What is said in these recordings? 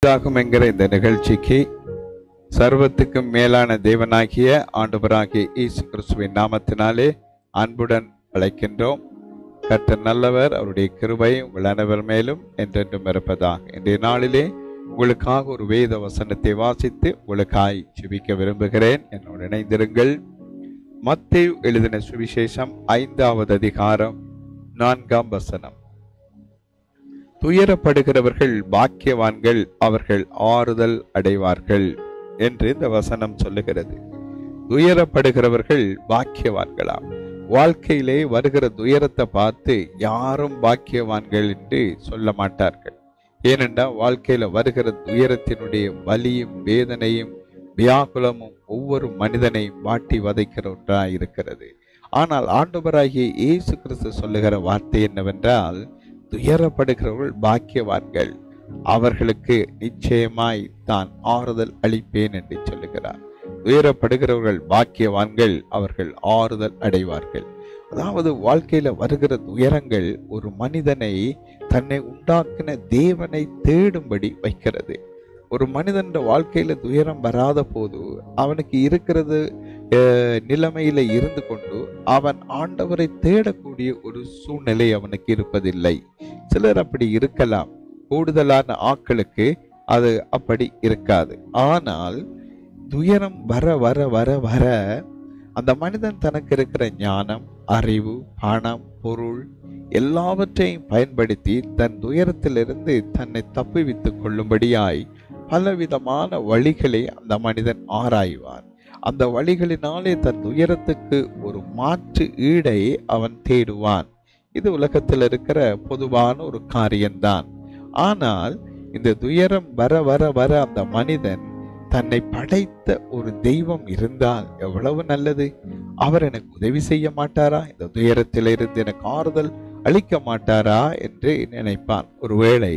உண்டாகும் என்கிற இந்த நிகழ்ச்சிக்கு சர்வத்துக்கும் மேலான தேவனாகிய ஆண்டவராகிய இயேசு கிறிஸ்துவின் நாமத்தினாலே அன்புடன் அழைக்கின்றோம். கர்த்தர் நல்லவர், அவருடைய கிருபை உங்கள் அனைவர் மேலும் என்றென்றும் இருப்பதாக. இன்றைய நாளிலே உங்களுக்காக ஒரு வேத வசனத்தை வாசித்து உங்களுக்காய் ஜெபிக்க விரும்புகிறேன். என்னோடு இணைந்திருங்கள். மத்தேயு எழுதின சுவிசேஷம் 5வது அதிகாரம் 4ஆம் வசனம். துயரப்படுகிறவர்கள் பாக்கியவான்கள், அவர்கள் ஆறுதல் அடைவார்கள் என்று இந்த வசனம் சொல்லுகிறது. துயரப்படுகிறவர்கள் பாக்கியவான்களாம். வாழ்க்கையிலே வருகிற துயரத்தை பார்த்து யாரும் பாக்கியவான்கள் என்று சொல்ல மாட்டார்கள். ஏனென்றால் வாழ்க்கையில வருகிற துயரத்தினுடைய வலியும் வேதனையும் வியாகுலமும் ஒவ்வொரு மனிதனையும் வாட்டி வதைக்கிற ஒன்றாய் இருக்கிறது. ஆனால் ஆண்டவராகிய இயேசு கிறிஸ்து சொல்லுகிற வார்த்தை என்னவென்றால், துயரப்படுகிறவர்கள் பாக்கியவான்கள், அவர்களுக்கு நிச்சயமாய் தான் ஆறுதல் அளிப்பேன் என்று சொல்லுகிறார். துயரப்படுகிறவர்கள் பாக்கியவான்கள், அவர்கள் ஆறுதல் அடைவார்கள். அதாவது வாழ்க்கையில வருகிற துயரங்கள் ஒரு மனிதனை தன்னை உண்டாக்கின தேவனை தேடும்படி வைக்கிறது. ஒரு மனிதன் வாழ்க்கையில துயரம் வராத போது அவனுக்கு இருக்கிறது நிலைமையில இருந்து கொண்டு அவன் ஆண்டவரை தேடக்கூடிய ஒரு சூழ்நிலை அவனுக்கு இருப்பதில்லை. சிலர் அப்படி இருக்கலாம், கூடுதலான ஆட்களுக்கு அது அப்படி இருக்காது. ஆனால் துயரம் வர வர வர வர அந்த மனிதன் தனக்கு இருக்கிற ஞானம், அறிவு, பணம், பொருள் எல்லாவற்றையும் பயன்படுத்தி தன் துயரத்திலிருந்து தன்னை தப்புவித்துக் கொள்ளும்படியாய் பலவிதமான வழிகளை அந்த மனிதன் ஆராய்வான். அந்த வழிகளினாலே தன் துயரத்துக்கு ஒரு மாற்று ஈடை அவன் தேடுவான். இது உலகத்தில் இருக்கிற பொதுவான ஒரு காரியம்தான். ஆனால் இந்த துயரம் வர வர வர அந்த மனிதன் தன்னை படைத்த ஒரு தெய்வம் இருந்தால் எவ்வளவு நல்லது. அவர் எனக்கு உதவி செய்ய மாட்டாரா? இந்த துயரத்திலிருந்து எனக்கு ஆறுதல் அளிக்க மாட்டாரா என்று நினைப்பான். ஒருவேளை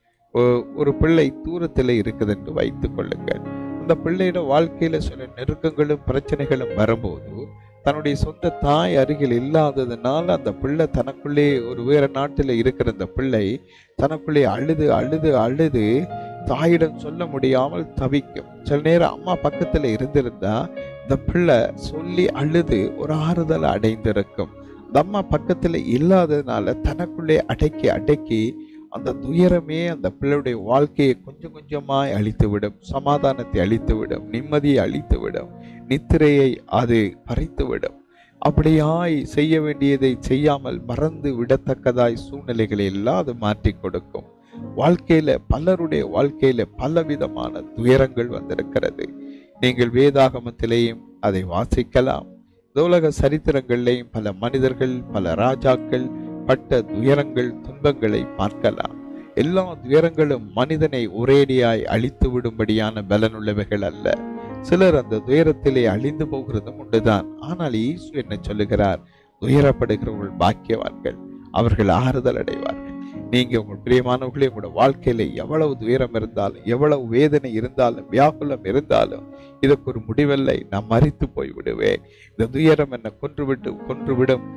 ஒரு பிள்ளை தூரத்தில் இருக்குது என்று வைத்துக் கொள்ளுங்கள். அந்த பிள்ளையோட வாழ்க்கையில சில நெருக்கங்களும் பிரச்சனைகளும் வரும்போது தன்னுடைய சொந்த தாய் அருகில் இல்லாததுனால அந்த பிள்ளை தனக்குள்ளே, ஒரு வேற நாட்டில் இருக்கிற அந்த பிள்ளை தனக்குள்ளே அழுது அழுது அழுது தாயிடம் சொல்ல முடியாமல் தவிக்கும். சில நேரம் அம்மா பக்கத்துல இருந்திருந்தா இந்த பிள்ளை சொல்லி அழுது ஒரு ஆறுதல் அடைந்திருக்கும். அந்த அம்மா பக்கத்துல இல்லாததுனால தனக்குள்ளே அடக்கி அடக்கி அந்த துயரமே அந்த பிள்ளையுடைய வாழ்க்கையை கொஞ்சம் கொஞ்சமாய் அழித்துவிடும், சமாதானத்தை அழித்துவிடும், நிம்மதியை அழித்துவிடும், நித்திரையை அது பறித்துவிடும். அப்படியாய் செய்ய வேண்டியதை செய்யாமல் மறந்து விடத்தக்கதாய் சூழ்நிலைகளை எல்லாம் அது மாற்றி கொடுக்கும். வாழ்க்கையில பலருடைய வாழ்க்கையில பலவிதமான துயரங்கள் வந்திருக்கிறது. நீங்கள் வேதாகமத்திலேயும் அதை வாசிக்கலாம். உலக சரித்திரங்களிலேயும் பல மனிதர்கள், பல ராஜாக்கள் பட்ட துயரங்கள், துன்பங்களை பார்க்கலாம். எல்லா துயரங்களும் மனிதனை ஒரேடியாய் அழித்து விடும்படியான பலனுள்ளவைகள் அல்ல. சிலர் அந்த துயரத்திலே அழிந்து போகிறதும் உண்டுதான். ஆனால் இயேசு என்ன சொல்லுகிறார்? துயரப்படுகிறவர்கள் பாக்கியவான்கள், அவர்கள் ஆறுதல் அடைவார்கள். நீங்க உங்கள் பிரியமானவர்களே, உங்களோட வாழ்க்கையில எவ்வளவு துயரம் இருந்தாலும், எவ்வளவு வேதனை இருந்தாலும், வியாகுலம் இருந்தாலும், இதற்கு ஒரு முடிவில்லை, நான் மரித்து போய் விடுவேன், இந்த துயரம் என்னை கொன்றுவிடும்,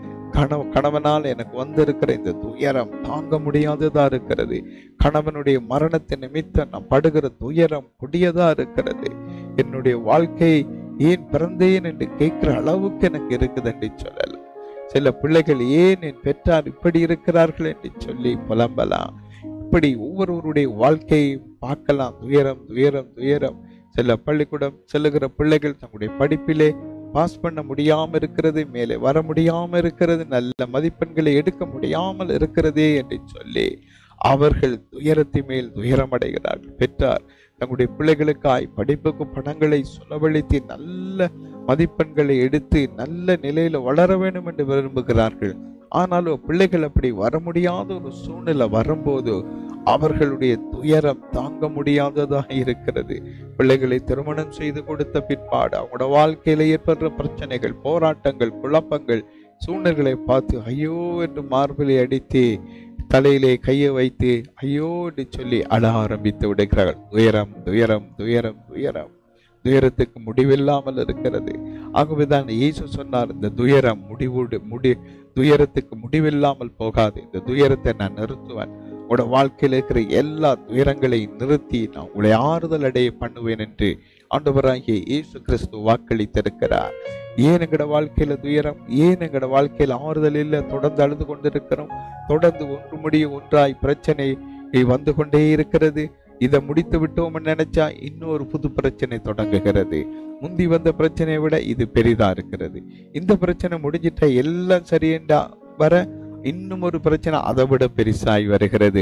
கணவனால் எனக்கு வந்திருக்கிற இந்த துயரம் தாங்க முடியாததா இருக்கிறது, கணவனுடைய மரணத்தை நிமித்தம் நான் படுகிற துயரம் கொடியதா இருக்கிறது, என்னுடைய வாழ்க்கை ஏன் பிறந்தேன் என்று கேட்கிற அளவுக்கு எனக்கு இருக்குது என்று சொல்லலாம். சில பிள்ளைகள் ஏன் என் பெற்றார் இப்படி இருக்கிறார்கள் என்று சொல்லி புலம்பலாம். இப்படி ஒவ்வொருவருடைய வாழ்க்கையை பார்க்கலாம். துயரம் துயரம் துயரம். சில பள்ளிக்கூடம் செல்லுகிற பிள்ளைகள் தங்களுடைய படிப்பிலே பாஸ் பண்ண முடியாம இருக்கிறது, மேலே வர முடியாம இருக்கிறது, நல்ல மதிப்பெண்களை எடுக்க முடியாமல் இருக்கிறதே என்று சொல்லி அவர்கள் துயரத்தின் மேல் துயரம் அடைகிறார்கள். பெற்றார் தங்களுடைய பிள்ளைகளுக்காய் படிப்புக்கு பணங்களை செலவழித்து நல்ல மதிப்பெண்களை எடுத்து நல்ல நிலையில வளர வேண்டும் என்று விரும்புகிறார்கள். ஆனாலும் பிள்ளைகள் அப்படி வர முடியாத ஒரு சூழ்நிலை வரும்போது அவர்களுடைய துயரம் தாங்க முடியாததாக இருக்கிறது. பிள்ளைகளை திருமணம் செய்து கொடுத்த பிற்பாடு அவங்களோட வாழ்க்கையில ஏற்படுற பிரச்சனைகள், போராட்டங்கள், குழப்பங்கள், சூழ்நிலைகளை பார்த்து ஐயோ என்று மார்பிலை அடித்து தலையிலே கையை வைத்து ஐயோ என்று சொல்லி அழ ஆரம்பித்து விடுகிறார்கள். துயரம் துயரம் துயரம் துயரம். துயரத்துக்கு முடிவில்லாமல் இருக்கிறது. ஆகவேதான் இயேசு சொன்னார், இந்த துயரம் துயரத்துக்கு முடிவில்லாமல் போகாது, இந்த துயரத்தை நான் நிறுத்துவேன், உங்களோட வாழ்க்கையில் இருக்கிற எல்லா துயரங்களையும் நிறுத்தி நான் உங்களை ஆறுதல் அடைய பண்ணுவேன் என்று ஆண்டவராகிய இயேசு கிறிஸ்து வாக்களித்திருக்கிறார். ஏன் எங்கட வாழ்க்கையில துயரம், ஏன் எங்கட வாழ்க்கையில ஆறுதல் இல்லை? தொடர்ந்து அழுது கொண்டிருக்கிறோம். தொடர்ந்து ஒன்று முடிய ஒன்றாய் பிரச்சனை வந்து கொண்டே இருக்கிறது. இதை முடித்து விட்டோம் நினைச்சா இன்னொரு புது பிரச்சனை தொடங்குகிறது. முந்தி வந்த பிரச்சனையை விட இது பெரிதா இருக்கிறது. இந்த பிரச்சனை முடிஞ்சிட்டா எல்லாம் சரியென்றா வர இன்னும் ஒரு பிரச்சனை அதை விட பெருசாய் வருகிறது.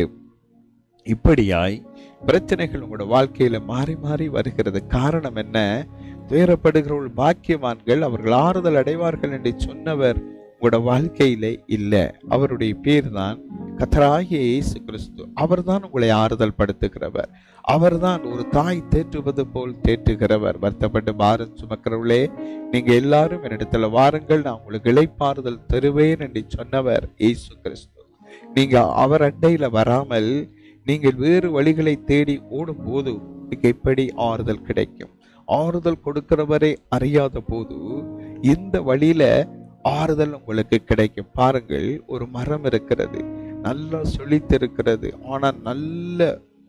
இப்படியாய் பிரச்சனைகள் உங்களோட வாழ்க்கையில மாறி மாறி வருகிறது. காரணம் என்ன? துயரப்படுகிறவர்கள் பாக்கியவான்கள், அவர்கள் ஆறுதல் அடைவார்கள் என்று சொன்னவர் உங்களோட வாழ்க்கையில இல்லை. அவருடைய பேர் தான் கர்த்தராகிய இயேசு கிறிஸ்து. அவர்தான் உங்களை ஆறுதல் படுத்துகிறவர். அவர்தான் ஒரு தாய் தேற்றுவது போல் தேற்றுகிறவர். வருத்தப்பட்டு பாரம் சுமக்கிறவர்களே, நீங்க எல்லாரும் என்னிடத்துல வாருங்கள், நான் உங்களுக்கு இளைப்பாறுதல் தருவேன் என்று சொன்னவர் இயேசு கிறிஸ்து. நீங்க அவர் அண்டையில வராமல் நீங்கள் வேறு வழிகளை தேடி ஓடும் போது எப்படி ஆறுதல் கிடைக்கும்? ஆறுதல் கொடுக்கிறவரை அறியாத போது இந்த வழியில ஆறுதல் உங்களுக்கு கிடைக்கும். பாருங்கள், ஒரு மரம் இருக்கிறது, நல்லா செழித்திருக்கிறது. ஆனால் நல்ல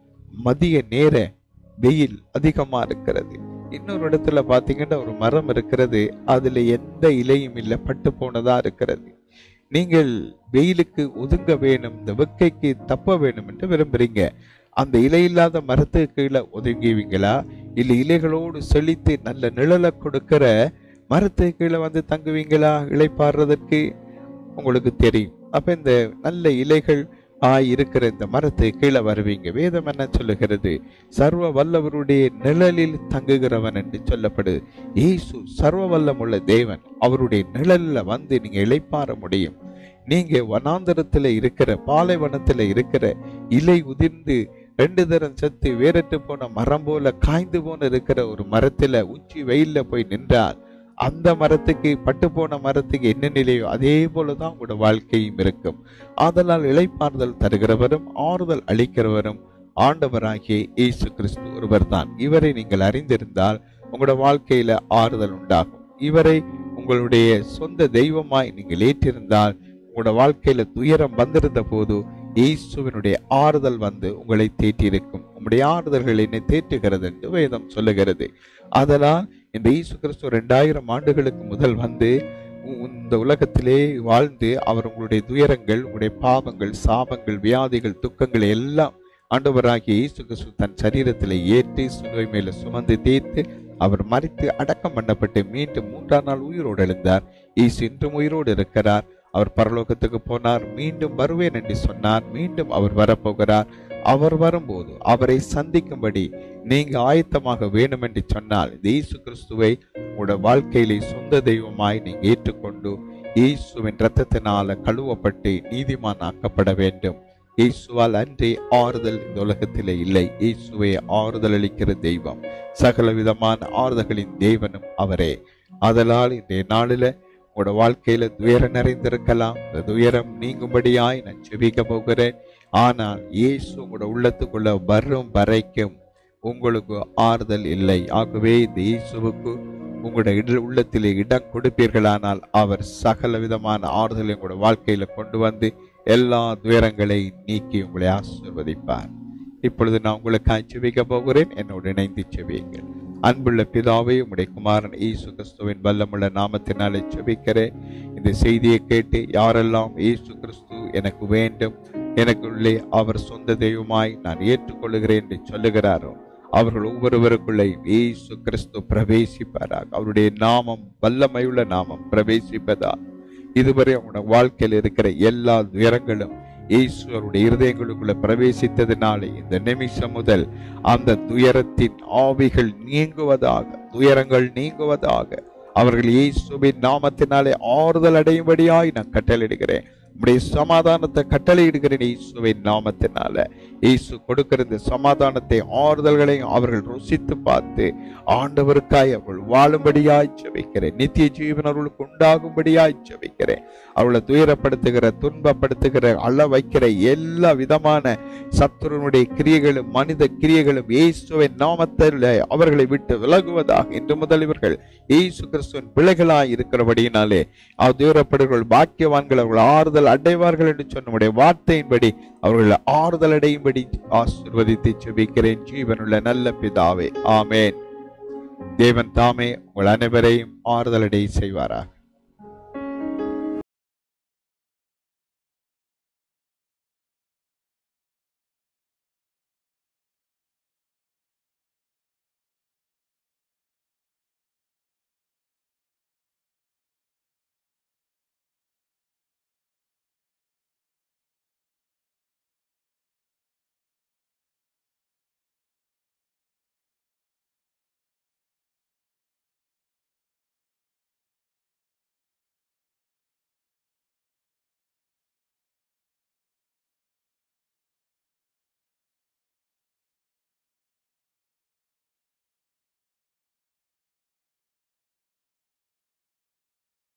மதிய நேர வெயில் அதிகமா இருக்கிறது. இன்னொரு இடத்துல பாத்தீங்கன்னா ஒரு மரம் இருக்கிறது, அதுல எந்த இலையும் இல்லை, பட்டு போனதா இருக்கிறது. நீங்கள் வெயிலுக்கு ஒதுங்க வேணும், இந்த வெக்கைக்கு தப்ப வேணும் என்று விரும்புறீங்க. அந்த இலை இல்லாத மரத்துக்கு கீழே ஒதுங்குவீங்களா? இல்லை இலைகளோடு செழித்து நல்ல நிழலை கொடுக்கிற மரத்துக்கு கீழே வந்து தங்குவீங்களா இளைப்பாடுறதற்கு? உங்களுக்கு தெரியும். அப்ப இந்த நல்ல இலைகள் இருக்கிற இந்த மரத்துக்கு கீழே வருவீங்க. வேதம் என்ன சொல்லுகிறது? சர்வ வல்லவருடைய நிழலில் தங்குகிறவன் என்று சொல்லப்படுது. இயேசு சர்வ வல்லமுள்ள தேவன். அவருடைய நிழல்ல வந்து நீங்க இளைப்பாற முடியும். நீங்க வனாந்தரத்துல இருக்கிற, பாலைவனத்துல இருக்கிற, இலை உதிர்ந்து 2 தரம் செத்து வேறட்டு போன மரம் போல காய்ந்து போன இருக்கிற ஒரு மரத்துல உச்சி வெயில்ல போய் நின்றால் அந்த மரத்துக்கு, பட்டு போன மரத்துக்கு என்ன நிலையோ அதே போலதான் உங்களோட வாழ்க்கையும் இருக்கும். ஆதலால் இளைப்பாறுதல் தருகிறவரும் ஆறுதல் அளிக்கிறவரும் ஆண்டவராகிய இயேசு கிறிஸ்து ஒருவர் தான். இவரை நீங்கள் அறிந்திருந்தால் உங்களோட வாழ்க்கையில ஆறுதல் உண்டாகும். இவரை உங்களுடைய சொந்த தெய்வமாய் நீங்கள் ஏற்றிருந்தால் உங்களோட வாழ்க்கையில துயரம் வந்திருந்த போது இயேசுவினுடைய ஆறுதல் வந்து உங்களை தேற்றியிருக்கும். உங்களுடைய ஆறுதல்கள் என்னை தேற்றுகிறது என்று வேதம் சொல்லுகிறது. அதனால் இந்த இயேசு கிறிஸ்து 2000 ஆண்டுகளுக்கு முதல் வந்து இந்த உலகத்திலே வாழ்ந்து அவர் உங்களுடைய துயரங்கள், உங்களுடைய பாவங்கள், சாபங்கள், வியாதிகள், துக்கங்கள் எல்லாம் ஆண்டவராகிய இயேசு கிறிஸ்து தன் சரீரத்தில் ஏற்றி சிலுவை மேல சுமந்து தீர்த்து அவர் மரித்து அடக்கம் பண்ணப்பட்டு மீண்டும் 3ஆம் நாள் உயிரோடு எழுந்தார். இயேசு இன்றும் உயிரோடு இருக்கிறார். அவர் பரலோகத்துக்கு போனார், மீண்டும் வருவேன் என்று சொன்னார். மீண்டும் அவர் வரப்போகிறார். அவர் வரும்போது அவரை சந்திக்கும்படி நீங்க ஆயத்தமாக வேணும் என்று சொன்னால் இயேசு கிறிஸ்துவை உங்களோட வாழ்க்கையிலே சொந்த தெய்வமாய் நீங்க ஏற்றுக்கொண்டு இயேசுவின் இரத்தத்தினால கழுவப்பட்டு நீதிமான் ஆக்கப்பட வேண்டும். இயேசுவால் அன்றே ஆறுதல் இந்த உலகத்திலே இல்லை. இயேசுவை ஆறுதல் அளிக்கிற தெய்வம், சகல விதமான ஆறுதல்களின் தேவனும் அவரே. அதனால் இன்றைய நாளில உங்களோட வாழ்க்கையில துயரம் நிறைந்திருக்கலாம். இந்த துயரம் நீங்கும்படியாய் நான் ஜெபிக்க போகிறேன். ஆனால் இயேசு உங்களோட உள்ளத்துக்குள்ள வரும் வரைக்கும் உங்களுக்கு ஆறுதல் இல்லை. ஆகவே இந்த இயேசுவுக்கு உங்களோட உள்ளத்திலே இடம் கொடுப்பீர்களானால் அவர் சகல விதமான ஆறுதலை உங்களோட வாழ்க்கையில கொண்டு வந்து எல்லா துயரங்களை நீக்கி உங்களை ஆசீர்வதிப்பார். இப்பொழுது நான் உங்களுக்கு ஜெபிக்க போகிறேன். என்னோடு இணைந்து ஜெபியுங்கள். அன்புள்ள பிதாவே, உம்முடைய குமாரன் இயேசு கிறிஸ்துவின் வல்லமுள்ள நாமத்தினாலே ஜெபிக்கிறேன். இந்த செய்தியை கேட்டு யாரெல்லாம் இயேசு கிறிஸ்து எனக்கு வேண்டும், எனக்குள்ளே அவர் சொந்த தெய்வமாய் நான் ஏற்றுக்கொள்ளுகிறேன் என்று சொல்லுகிறாரோ அவர்கள் ஒவ்வொருவருக்குள்ளே இயேசு கிறிஸ்து பிரவேசிப்பாராக. அவருடைய நாமம் வல்லமையுள்ள நாமம் பிரவேசிப்பதா. இதுவரை அவனோட வாழ்க்கையில் இருக்கிற எல்லா துயரங்களும் இயேசு அவருடைய இருதயங்களுக்குள்ள பிரவேசித்ததினாலே இந்த நிமிஷம் முதல் அந்த துயரத்தின் ஆவிகள் நீங்குவதாக, துயரங்கள் நீங்குவதாக. அவர்கள் இயேசுவின் நாமத்தினாலே ஆறுதல் அடையும்படியாய் நான் கட்டளையிடுகிறேன். உம்முடைய சமாதானத்தை கட்டளையிடுகிறேன் இயேசுவின் நாமத்தினால. இயேசு கொடுக்கிற இந்த சமாதானத்தை, ஆறுதல்களையும் அவர்கள் ருசித்து பார்த்து ஆண்டவருக்காய் அவர்கள் வாழும்படியாய் ஜெபிக்கிறேன். நித்திய ஜீவன் அவர்களுக்கு உண்டாகும்படியாய் ஜெபிக்கிறேன். அவர்களை துயரப்படுத்துகிற, துன்பப்படுத்துகிற, அழ வைக்கிற எல்லா விதமான சத்துருனுடைய கிரியைகளும் மனித கிரியைகளும் இயேசுவின் நாமத்தில் அவர்களை விட்டு விலகுவதாக. இன்று முதல் இவர்கள் இயேசு கிறிஸ்துவின் பிள்ளைகளாய் இருக்கிறபடியினாலே துயரப்படுகள் பாக்கியவான்கள் அவர்கள் ஆறுதல் அடைவார்கள் என்று சொன்ன வார்த்தையின்படி அவர்கள் ஆறுதல் அடையும்படி ஆசீர்வதித்து ஜெபிக்கிறேன் ஜீவனுள்ள நல்ல பிதாவே, ஆமேன். தேவன் தாமே உங்கள் அனைவரையும் ஆறுதல் அடைய செய்வாராக.